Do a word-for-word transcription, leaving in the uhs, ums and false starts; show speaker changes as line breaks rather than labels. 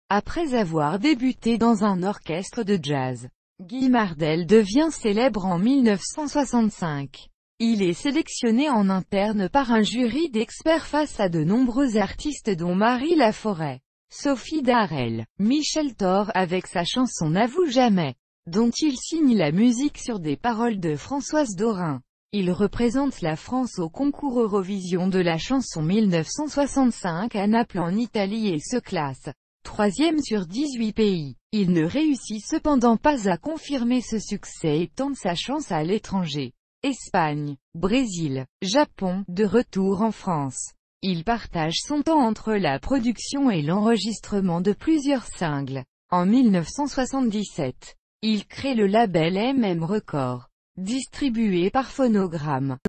Après avoir débuté dans un orchestre de jazz, Guy Mardel devient célèbre en mille neuf cent soixante-cinq. Il est sélectionné en interne par un jury d'experts face à de nombreux artistes dont Marie Laforêt, Sophie Darel, Michel Thor avec sa chanson N'avoue jamais, dont il signe la musique sur des paroles de Françoise Dorin. Il représente la France au concours Eurovision de la chanson mille neuf cent soixante-cinq à Naples en Italie et se classe troisième sur dix-huit pays. Il ne réussit cependant pas à confirmer ce succès et tente sa chance à l'étranger. Espagne, Brésil, Japon, de retour en France. Il partage son temps entre la production et l'enregistrement de plusieurs singles. En mille neuf cent soixante-dix-sept, il crée le label M M Records, distribué par Phonogram.